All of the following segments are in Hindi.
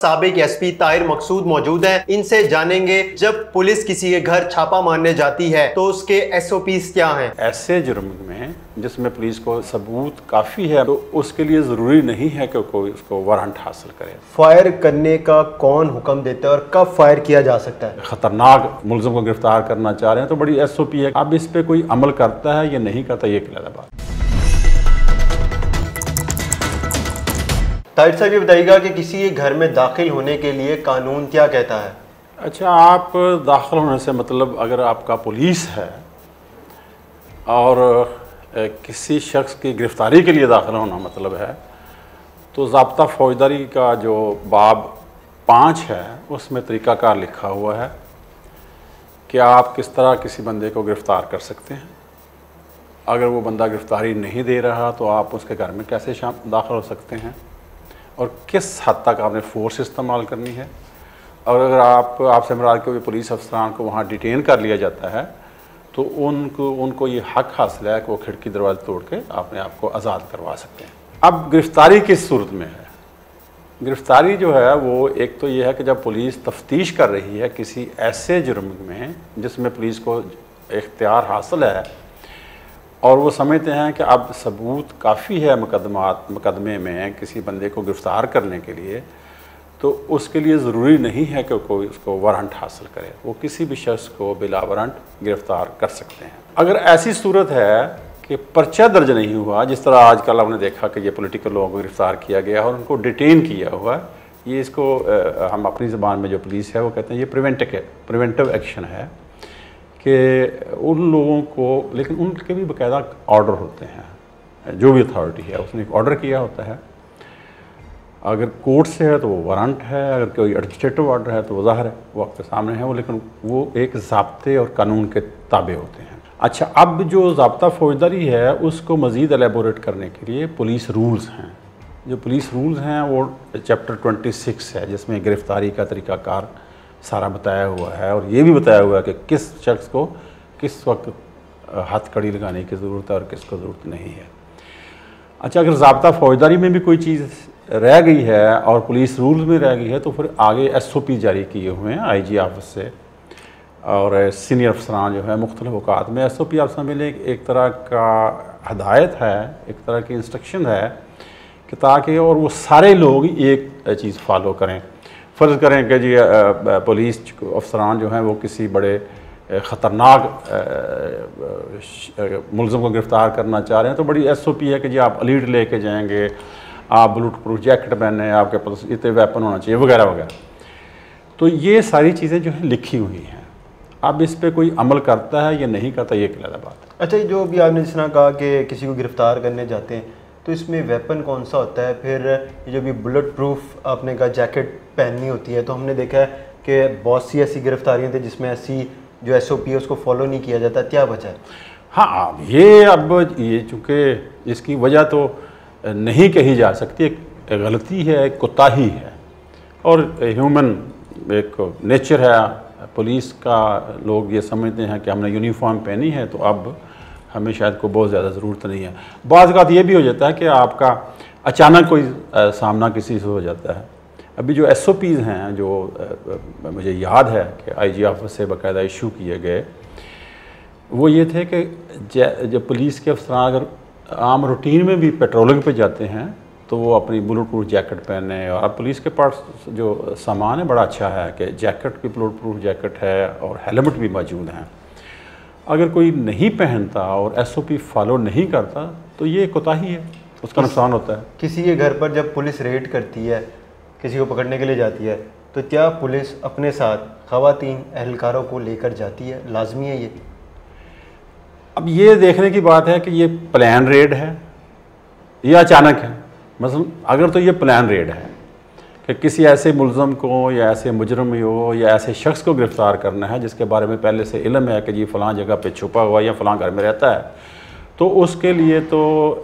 साबिक एसपी ताहिर मकसूद मौजूद हैं। इनसे जानेंगे जब पुलिस किसी के घर छापा मारने जाती है तो उसके SOPs क्या हैं। ऐसे जुर्म में जिसमें पुलिस को सबूत काफ़ी है तो उसके लिए ज़रूरी नहीं है कि कोई उसको वारंट हासिल करे। फायर करने का कौन हुक्म देता है और कब फायर किया जा सकता है? ख़तरनाक मुलज़िम को गिरफ्तार करना चाह रहे हैं तो बड़ी SOP है। अब इस पर कोई अमल करता है या नहीं करता, ये क्लियर बात। ताहिर साहब, ये बताइएगा कि किसी के घर में दाखिल होने के लिए कानून क्या कहता है? अच्छा, आप दाखिल होने से मतलब अगर आपका पुलिस है और किसी शख्स की गिरफ़्तारी के लिए दाखिल होना मतलब है तो ज़ाब्ता फ़ौजदारी का जो बाब 5 है उसमें तरीक़ाकार लिखा हुआ है कि आप किस तरह किसी बंदे को गिरफ़्तार कर सकते हैं। अगर वो बंदा गिरफ़्तारी नहीं दे रहा तो आप उसके घर में कैसे दाखिल हो सकते हैं और किस हद तक आपने फ़ोर्स इस्तेमाल करनी है। और अगर आपसे मुराद कोई पुलिस अफसरान को वहाँ डिटेन कर लिया जाता है तो उनको ये हक़ हासिल है कि वो खिड़की दरवाज़े तोड़ के अपने आप को आज़ाद करवा सकते हैं। अब गिरफ़्तारी किस सूरत में है? गिरफ़्तारी जो है वो एक तो ये है कि जब पुलिस तफ्तीश कर रही है किसी ऐसे जुर्म में जिसमें पुलिस को इख्तियार हासिल है और वो समझते हैं कि अब सबूत काफ़ी है मुकदमे में किसी बंदे को गिरफ़्तार करने के लिए, तो उसके लिए ज़रूरी नहीं है कि कोई उसको वारंट हासिल करे। वो किसी भी शख्स को बिला वारंट गिरफ़्तार कर सकते हैं। अगर ऐसी सूरत है कि पर्चा दर्ज नहीं हुआ, जिस तरह आजकल आपने देखा कि ये पॉलिटिकल लोगों को गिरफ़्तार किया गया और उनको डिटेन किया हुआ, ये इसको हम अपनी ज़बान में जो पुलिस है वो कहते हैं ये प्रिवेंटिव एक्शन है कि उन लोगों को, लेकिन उनके भी बाकायदा ऑर्डर होते हैं। जो भी अथॉरिटी है उसने एक ऑर्डर किया होता है, अगर कोर्ट से है तो वो वारंट है, अगर कोई एडमिनिस्ट्रेटिव ऑर्डर है तो वो ज़ाहिर है वो आपके सामने है वो, लेकिन वो एक ज़ाब्ते और कानून के ताबे होते हैं। अच्छा, अब जो ज़ाब्ता फ़ौजदारी है उसको मज़ीद एलेबोरेट करने के लिए पुलिस रूल्स हैं। जो पुलिस रूल्स हैं वो चैप्टर 26 है जिसमें गिरफ़्तारी का तरीक़ाकार सारा बताया हुआ है और ये भी बताया हुआ है कि किस शख्स को किस वक्त हथकड़ी लगाने की ज़रूरत है और किसको ज़रूरत नहीं है। अच्छा, अगर ज़ाब्ता फ़ौजदारी में भी कोई चीज़ रह गई है और पुलिस रूल्स में रह गई है तो फिर आगे SOP जारी किए हुए हैं IG ऑफिस से और सीनियर अफसरान जो है मुख्तलिफ औकात में SOP ऑफिस में एक तरह का हदायत है, एक तरह की इंस्ट्रक्शन है कि ताकि और वो सारे लोग एक चीज़ फॉलो करें। फ़र्ज़ करें कि जी पुलिस अफसरान जो हैं वो किसी बड़े ख़तरनाक मुलज़िम को गिरफ़्तार करना चाह रहे हैं तो बड़ी SOP है कि जी आप लीड लेके जाएंगे, आप बुलेट प्रूफ जैकेट पहने, आपके पास इतने वेपन होना चाहिए वगैरह वगैरह। तो ये सारी चीज़ें जो हैं लिखी हुई हैं। अब इस पर कोई अमल करता है या नहीं करता, ये क्लियर बात। अच्छा, जो भी आपने जिस तरह कहा कि किसी को गिरफ़्तार करने जाते हैं तो इसमें वेपन कौन सा होता है, फिर ये जो भी बुलेट प्रूफ आपने कहा जैकेट पहननी होती है, तो हमने देखा है कि बहुत सी ऐसी गिरफ्तारियाँ थी जिसमें ऐसी जो SOP है उसको फॉलो नहीं किया जाता, क्या वजह है? हाँ, ये चूँकि इसकी वजह तो नहीं कही जा सकती, एक गलती है, एक कोताही है और ह्यूमन एक नेचर है पुलिस का। लोग ये समझते हैं कि हमने यूनिफॉर्म पहनी है तो अब हमें शायद को बहुत ज़्यादा ज़रूरत नहीं है। बाज़ औक़ात ये भी हो जाता है कि आपका अचानक कोई सामना किसी से हो जाता है। अभी जो SOPs हैं जो मुझे याद है कि IG ऑफिस से बाकायदा इशू किए गए, वो ये थे कि जब पुलिस के अफसरान अगर आम रूटीन में भी पेट्रोलिंग पे जाते हैं तो वो अपनी बुलेट प्रूफ जैकेट पहने। और अब पुलिस के पास जो सामान है बड़ा अच्छा है कि जैकेट भी बुलेट प्रूफ जैकेट है और हेलमेट भी मौजूद हैं। अगर कोई नहीं पहनता और SOP फॉलो नहीं करता तो ये कोताही है, उसका नुकसान होता है। किसी के घर पर जब पुलिस रेड करती है, किसी को पकड़ने के लिए जाती है, तो क्या पुलिस अपने साथ ख़वातीन एहलकारों को लेकर जाती है? लाजमी है ये? अब ये देखने की बात है कि ये प्लान रेड है या अचानक है। मसलन अगर तो ये प्लान रेड है कि किसी ऐसे मुलज़म को या ऐसे मुजरम हो या ऐसे शख्स को गिरफ़्तार करना है जिसके बारे में पहले से इल्म है कि जी फ़लाँ जगह पे छुपा हुआ या फ़लाँ घर में रहता है, तो उसके लिए तो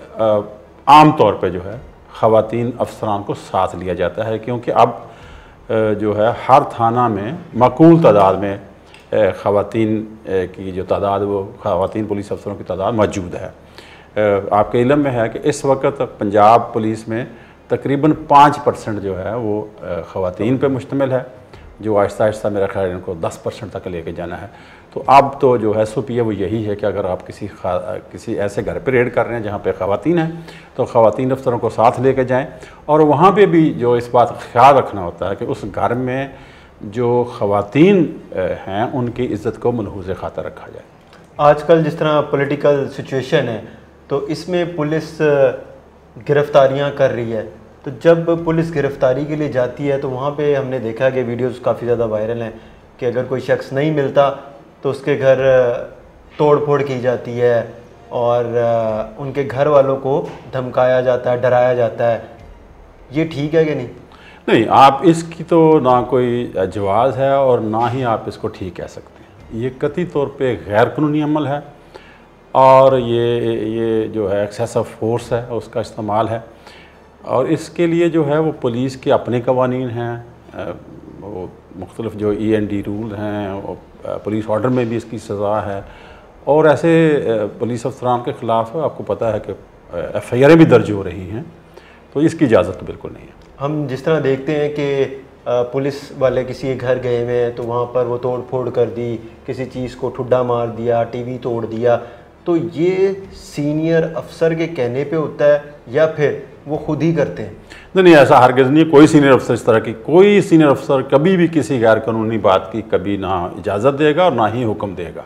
आम तौर पे जो है ख़वातीन अफसरान को साथ लिया जाता है, क्योंकि अब जो है हर थाना में माकूल तादाद में ख़वातीन की जो तादाद वो ख़वातीन पुलिस अफसरों की तादाद मौजूद है। आपके इल्म में है कि इस वक्त पंजाब पुलिस में तकरीबन 5% जो है वो ख़वातीन पे मुश्तमिल है, जो आहिस्ता आहिस्ता मेरा ख्याल इनको 10% तक लेके जाना है। तो अब तो जो है सुपिया वो यही है कि अगर आप किसी ऐसे घर पे रेड कर रहे हैं जहाँ पे ख़वातीन हैं, तो ख़वातीन अफसरों को साथ लेके जाएं, और वहाँ पे भी जो इस बात का ख्याल रखना होता है कि उस घर में जो ख़वातीन हैं उनकी इज़्ज़त को मलहूज़ ख़ातर रखा जाए। आजकल जिस तरह पॉलिटिकल सिचुएशन है, तो इसमें पुलिस गिरफ्तारियां कर रही है, तो जब पुलिस गिरफ्तारी के लिए जाती है तो वहाँ पे हमने देखा कि वीडियोस काफ़ी ज़्यादा वायरल हैं कि अगर कोई शख्स नहीं मिलता तो उसके घर तोड़ फोड़ की जाती है और उनके घर वालों को धमकाया जाता है, डराया जाता है। ये ठीक है कि नहीं? नहीं, आप इसकी तो ना कोई जवाज़ है और ना ही आप इसको ठीक कह सकते हैं। ये कतई तौर पे गैर कानूनी अमल है और ये जो है एक्सेसिव फोर्स है उसका इस्तेमाल है, और इसके लिए जो है वो पुलिस के अपने कवानीन हैं, वो मुख्तलिफ जो END रूल हैं, पुलिस ऑर्डर में भी इसकी सज़ा है, और ऐसे पुलिस अफसरान के ख़िलाफ़ आपको पता है कि FIR भी दर्ज हो रही हैं, तो इसकी इजाज़त तो बिल्कुल नहीं है। हम जिस तरह देखते हैं कि पुलिस वाले किसी के घर गए हुए हैं तो वहाँ पर वो तोड़ फोड़ कर दी, किसी चीज़ को ठुड्डा मार दिया, TV तोड़ दिया, तो ये सीनियर अफसर के कहने पे होता है या फिर वो खुद ही करते हैं? नहीं, ऐसा हरगिज़ नहीं है। कोई सीनियर अफसर इस तरह की, कोई सीनियर अफसर कभी भी किसी गैर कानूनी बात की कभी ना इजाज़त देगा और ना ही हुक्म देगा।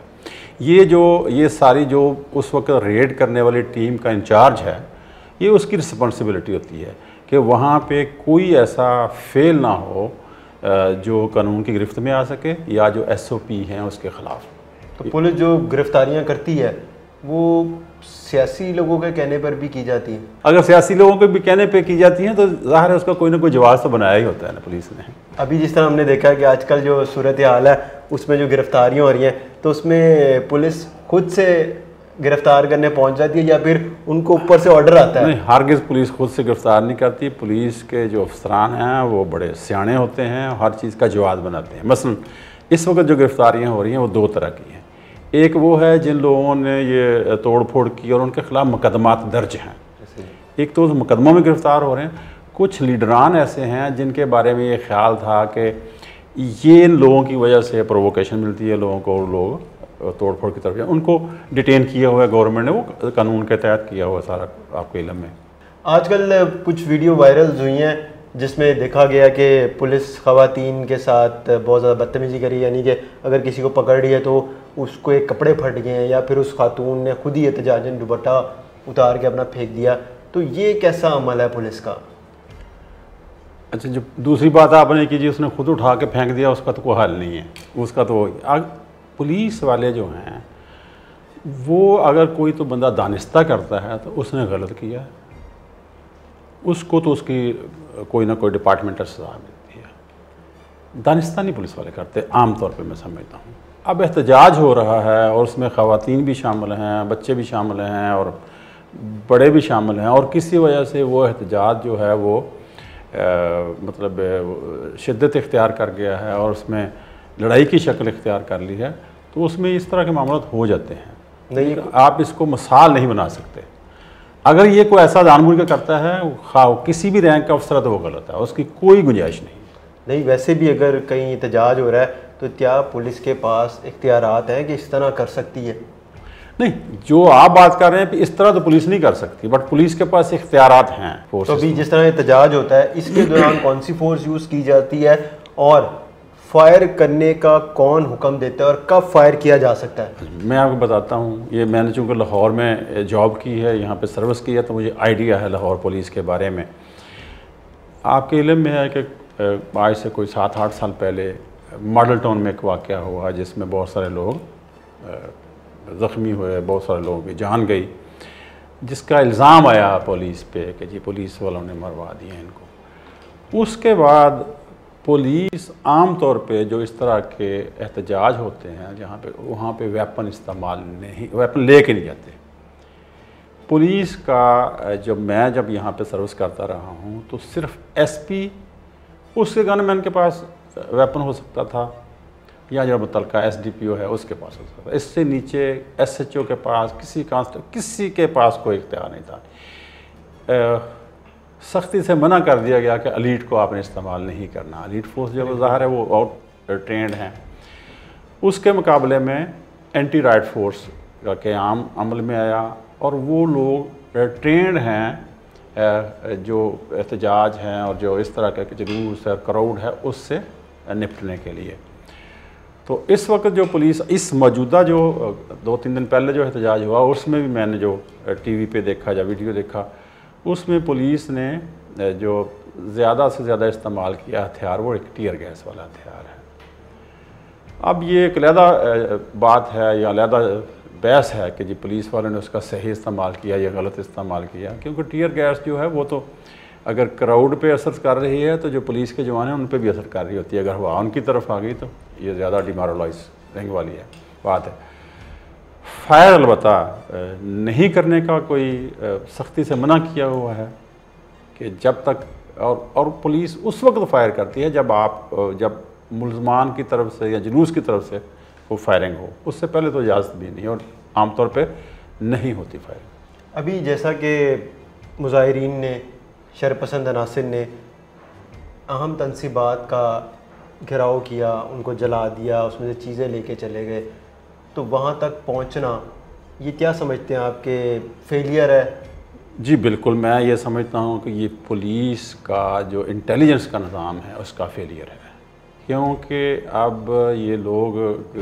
ये सारी जो उस वक्त रेड करने वाली टीम का इंचार्ज है, ये उसकी रिस्पॉन्सिबिलिटी होती है कि वहाँ पे कोई ऐसा फेल ना हो जो कानून की गिरफ्त में आ सके या जो SOP हैं उसके ख़िलाफ़। तो पुलिस जो गिरफ्तारियाँ करती है वो सियासी लोगों के कहने पर भी की जाती हैं? अगर सियासी लोगों के भी कहने पे की जाती हैं तो ज़ाहिर है उसका कोई ना कोई जवाब तो बनाया ही होता है ना पुलिस ने। अभी जिस तरह हमने देखा कि आजकल जो सूरत हाल है उसमें जो गिरफ्तारियाँ हो रही हैं, तो उसमें पुलिस खुद से गिरफ्तार करने पहुंच जाती है या फिर उनको ऊपर से ऑर्डर आता है? नहीं, हरगिज़ पुलिस खुद से गिरफ्तार नहीं करती। पुलिस के जो अफसरान हैं वो बड़े सियाने होते हैं, हर चीज़ का जवाब बनाते हैं। मसलन इस वक्त जो गिरफ्तारियाँ हो रही हैं वो 2 तरह की हैं। एक वो है जिन लोगों ने ये तोड़ फोड़ की और उनके ख़िलाफ़ मुकदमात दर्ज हैं, एक तो उस मुकदमों में गिरफ़्तार हो रहे हैं। कुछ लीडरान ऐसे हैं जिनके बारे में ये ख्याल था कि ये इन लोगों की वजह से प्रोवोकेशन मिलती है लोगों को, लोग तोड़ फोड़ की तरफ जाए, उनको डिटेन किया हुआ है गवर्नमेंट ने, वो कानून के तहत किया हुआ सारा आपके इल्म में। आजकल कुछ वीडियो वायरल हुई हैं जिसमें देखा गया कि पुलिस ख़वातीन के साथ बहुत ज़्यादा बदतमीज़ी करी, यानी कि अगर किसी को पकड़ रही है तो उसको एक कपड़े फट गए हैं या फिर उस खातून ने खुद ही एहतजाजन दुपट्टा उतार के अपना फेंक दिया, तो ये कैसा अमल है पुलिस का? अच्छा, जो दूसरी बात आपने की जी उसने खुद उठा के फेंक दिया, उसका तो कोई हल नहीं है। उसका तो पुलिस वाले जो हैं वो अगर कोई तो बंदा दानिस्ता करता है तो उसने गलत किया है, उसको तो उसकी कोई ना कोई डिपार्टमेंटल सज़ा मिलती है। दानिस्ता नहीं पुलिस वाले करते आम तौर पे, मैं समझता हूँ। अब एहतजाज हो रहा है और उसमें ख़वातीन भी शामिल हैं, बच्चे भी शामिल हैं और बड़े भी शामिल हैं, और किसी वजह से वो एहतजाज जो है वो मतलब शिद्दत इख्तियार कर गया है और उसमें लड़ाई की शक्ल इख्तियार कर ली है, तो उसमें इस तरह के मामला हो जाते हैं। नहीं, आप इसको मिसाल नहीं बना सकते। अगर ये कोई ऐसा जानबूझ के करता है खाओ किसी भी रैंक का अफसर, तो वो गलत है, उसकी कोई गुंजाइश नहीं। वैसे भी अगर कहीं एहतजाज हो रहा है तो क्या पुलिस के पास इख्तियारात हैं कि इस तरह कर सकती है? नहीं, जो आप बात कर रहे हैं इस तरह तो पुलिस नहीं कर सकती, बट पुलिस के पास इख्तियारात हैं। तो अभी जिस तरह एहतजाज होता है इसके दौरान कौन सी फोर्स यूज़ की जाती है और फायर करने का कौन हुक्म देता है और कब फायर किया जा सकता है? मैं आपको बताता हूँ, ये मैंने चूँकि लाहौर में जॉब की है, यहाँ पे सर्विस की है, तो मुझे आइडिया है लाहौर पुलिस के बारे में। आपके इल्म में है कि आज से कोई 7-8 साल पहले मॉडल टाउन में एक वाक़या हुआ जिसमें बहुत सारे लोग ज़ख्मी हुए, बहुत सारे लोगों की जान गई, जिसका इल्ज़ाम आया पुलिस पे कि जी पुलिस वालों ने मरवा दिए इनको। उसके बाद पुलिस आम तौर पे जो इस तरह के एहतजाज होते हैं जहाँ पे वहाँ पे वेपन इस्तेमाल नहीं, वेपन ले के नहीं जाते। पुलिस का जब यहाँ पे सर्विस करता रहा हूँ तो सिर्फ SP उसके गनमैन के पास वेपन हो सकता था, या जो मुतलका SDPO है उसके पास हो सकता था। इससे नीचे SHO के पास, किसी के पास कोई इख्तियार नहीं था। सख्ती से मना कर दिया गया कि एलीट को आपने इस्तेमाल नहीं करना। एलीट फोर्स जो ज़ाहिर है वो आउट ट्रेंड हैं, उसके मुकाबले में एंटी राइट फोर्स का क़याम अमल में आया और वो लोग ट्रेंड हैं जो एहतजाज हैं और जो इस तरह का जुलूस है, क्राउड है, उससे निपटने के लिए। तो इस वक्त जो पुलिस इस मौजूदा जो 2-3 दिन पहले जो एहतजाज हुआ उसमें भी मैंने जो टीवी पे देखा या वीडियो देखा, उसमें पुलिस ने जो ज़्यादा से ज़्यादा इस्तेमाल किया हथियार वो एक टीयर गैस वाला हथियार है। अब ये एक अलहदा बात है या अलहदा बहस है कि जी पुलिस वालों ने उसका सही इस्तेमाल किया या गलत इस्तेमाल किया, क्योंकि टीयर गैस जो है वो तो अगर क्राउड पे असर कर रही है तो जो पुलिस के जवान हैं उन पे भी असर कर रही होती है। अगर हवा उनकी तरफ आ गई तो ये ज़्यादा डिमोरलाइजिंग वाली है बात है। फायर अलबत्ता नहीं करने का कोई सख्ती से मना किया हुआ है कि जब तक और पुलिस उस वक्त फायर करती है जब मुलजमान की तरफ से या जुलूस की तरफ से वो फायरिंग हो, उससे पहले तो इजाज़त भी नहीं और आमतौर पे नहीं होती फायरिंग। अभी जैसा कि मुजाहिरीन ने, शरपसंद अनासिर ने अहम तनसीबात का घेराव किया, उनको जला दिया, उसमें से चीज़ें लेके चले गए, तो वहाँ तक पहुँचना ये क्या समझते हैं आपके फेलियर है? जी बिल्कुल, मैं ये समझता हूँ कि ये पुलिस का जो इंटेलिजेंस का निज़ाम है उसका फेलियर है, क्योंकि अब ये लोग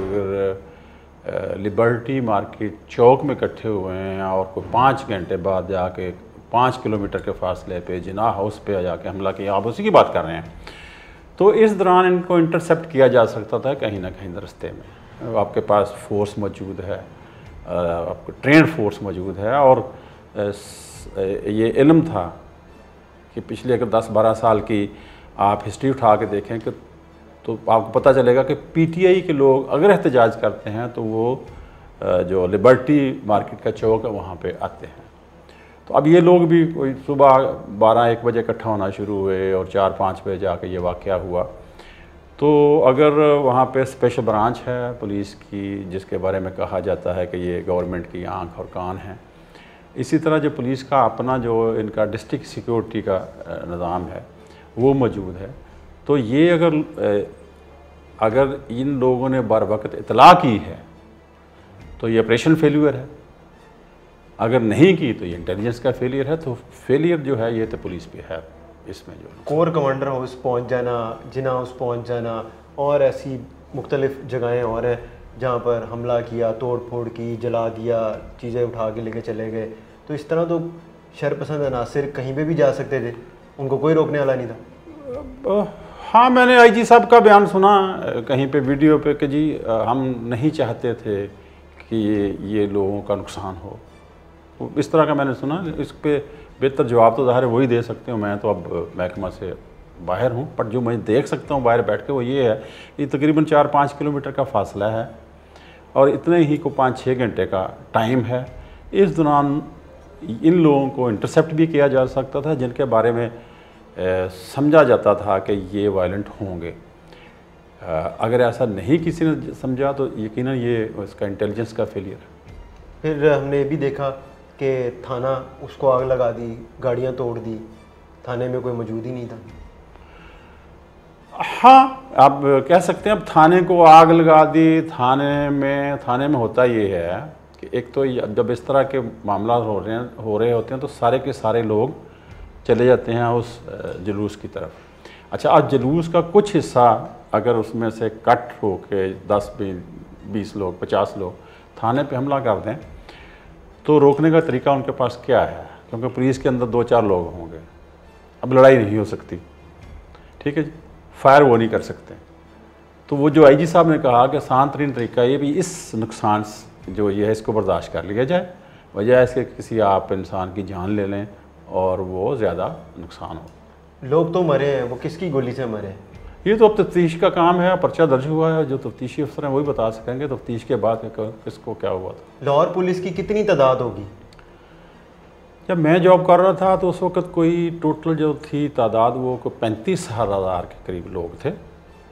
लिबर्टी मार्केट चौक में इकट्ठे हुए हैं और कोई 5 घंटे बाद जाके 5 किलोमीटर के फासले पे जिनाह हाउस पे जाके हमला किया, आप उसी की बात कर रहे हैं। तो इस दौरान इनको इंटरसेप्ट किया जा सकता था कहीं ना कहीं रास्ते में। आपके पास फोर्स मौजूद है, आपको ट्रेंड फोर्स मौजूद है और ये इल्म था कि पिछले अगर 10-12 साल की आप हिस्ट्री उठा के देखें कि तो आपको पता चलेगा कि पीटीआई के लोग अगर एहतजाज करते हैं तो वो जो लिबर्टी मार्केट का चौक है वहाँ पे आते हैं। तो अब ये लोग भी कोई सुबह 12-1 बजे इकट्ठा होना शुरू हुए और 4-5 बजे जाके ये वाक़या हुआ। तो अगर वहाँ पे स्पेशल ब्रांच है पुलिस की जिसके बारे में कहा जाता है कि ये गवर्नमेंट की आंख और कान है, इसी तरह जो पुलिस का अपना जो इनका डिस्ट्रिक्ट सिक्योरिटी का निज़ाम है वो मौजूद है। तो ये अगर इन लोगों ने बर वक्त इतला की है तो ये ऑपरेशन फेलियर है, अगर नहीं की तो ये इंटेलिजेंस का फेलियर है। तो फेलियर जो है ये तो पुलिस पे है। इसमें जो कोर कमांडर हाउस पहुंच जाना, जिना हाउस पहुंच जाना और ऐसी मुख्तलिफ जगहें और हैं जहाँ पर हमला किया, तोड़ फोड़ की, जला दिया, चीज़ें उठा के लेके चले गए, तो इस तरह तो शरपसंद अनासिर कहीं पे भी जा सकते थे, उनको कोई रोकने वाला नहीं था। हाँ, मैंने आईजी साहब का बयान सुना कहीं पे वीडियो पे कि जी हम नहीं चाहते थे कि ये लोगों का नुकसान हो, इस तरह का मैंने सुना। इस पर बेहतर जवाब तो ज़ाहिर है वही दे सकते हो, मैं तो अब महकमा से बाहर हूँ, पर जो मैं देख सकता हूँ बाहर बैठ के वो ये है कि तकरीबन 4-5 किलोमीटर का फासला है और इतने ही को 5-6 घंटे का टाइम है। इस दौरान इन लोगों को इंटरसेप्ट भी किया जा सकता था जिनके बारे में समझा जाता था कि ये वायलेंट होंगे। अगर ऐसा नहीं किसी ने समझा तो यकीनन ये उसका इंटेलिजेंस का फेलियर है। फिर हमने ये भी देखा कि थाना उसको आग लगा दी, गाड़ियाँ तोड़ दी, थाने में कोई मौजूद ही नहीं था। हाँ, आप कह सकते हैं अब थाने को आग लगा दी। थाने में होता ये है कि एक तो जब इस तरह के मामला हो रहे होते हैं तो सारे के सारे लोग चले जाते हैं उस जुलूस की तरफ। अच्छा, आज जुलूस का कुछ हिस्सा अगर उसमें से कट हो के 10-20 लोग 50 लोग थाने पे हमला कर दें तो रोकने का तरीका उनके पास क्या है, क्योंकि पुलिस के अंदर 2-4 लोग होंगे, अब लड़ाई नहीं हो सकती, ठीक है जी, फायर वो नहीं कर सकते। तो वो जो आईजी साहब ने कहा कि आसान तरीन तरीका ये भी इस नुकसान जो ये है इसको बर्दाश्त कर लिया जाए, वजह इसके किसी आप इंसान की जान ले लें और वो ज़्यादा नुकसान हो। लोग तो मरे हैं, वो किसकी गोली से मरे? ये तो अब तफ्तीश का काम है, पर्चा दर्ज हुआ है, जो तफ्तीशी अफसर हैं वही बता सकेंगे तफ्तीश के बाद किसको क्या हुआ था। लाहौर पुलिस की कितनी तादाद होगी? जब मैं जॉब कर रहा था तो उस वक्त कोई टोटल जो थी तादाद वो कोई 35,000 के करीब लोग थे,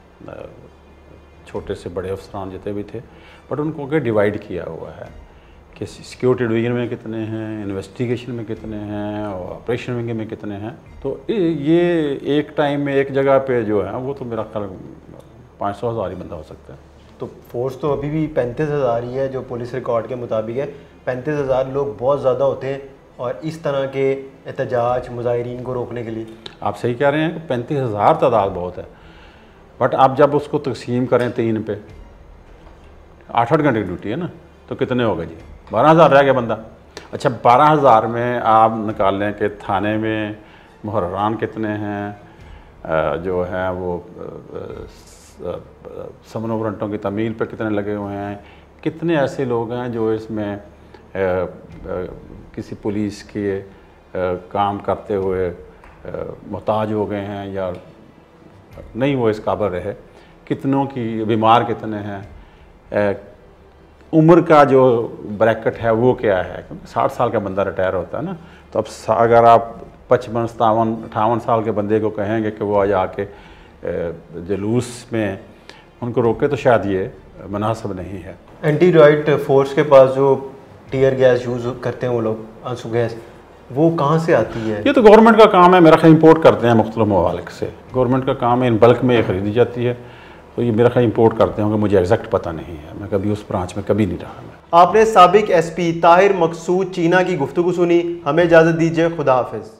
छोटे से बड़े अफसरान जितने भी थे, बट उनको के डिवाइड किया हुआ है कि सिक्योरिटी डिवीजन में कितने हैं, इन्वेस्टिगेशन में कितने हैं और ऑपरेशन विंग में कितने हैं। तो ये एक टाइम में एक जगह पे जो है वो तो मेरा ख्याल 500,000 ही बंदा हो सकता है। तो फोर्स तो अभी भी 35,000 ही है जो पुलिस रिकॉर्ड के मुताबिक है। 35,000 लोग बहुत ज़्यादा होते हैं और इस तरह के एहतजाज मुजाहिरीन को रोकने के लिए। आप सही कह रहे हैं कि 35,000 तादाद बहुत है, बट आप जब उसको तकसीम करें 3 पे, 8-8 घंटे की ड्यूटी है ना, तो कितने हो गए जी? 12,000 रह गया बंदा। अच्छा 12,000 में आप निकाल लें कि थाने में मुहर्रान कितने हैं, जो हैं वो समन वारंटों की तमील पे कितने लगे हुए हैं, कितने ऐसे लोग हैं जो इसमें किसी पुलिस के काम करते हुए मोहताज हो गए हैं या नहीं वो इस काबिल रहे, कितनों की बीमार कितने हैं, उम्र का जो ब्रैकेट है वो क्या है, क्योंकि 60 साल का बंदा रिटायर होता है ना। तो अब अगर आप 55, 57, 58 साल के बंदे को कहेंगे कि वो आज आके जुलूस में उनको रोके तो शायद ये मुनासिब नहीं है। एंटी राइट फोर्स के पास जो टीयर गैस यूज़ करते हैं वो लोग, आंसू गैस, वो कहाँ से आती है? ये तो गवर्नमेंट का काम है, मेरा ख्याल इंपोर्ट करते हैं मुख्तलिफ ममालिक से। गवर्नमेंट का काम है, इन बल्क में ये ख़रीदी जाती है, तो ये मेरा ख्याल इंपोर्ट करते होंगे, मुझे एग्जैक्ट पता नहीं है, मैं कभी उस ब्रांच में कभी नहीं रहा। मैं आपने साबिक SP ताहिर मकसूद चीना की गुफ्तगू सुनी। हमें इजाज़त दीजिए, खुदा हाफिज़।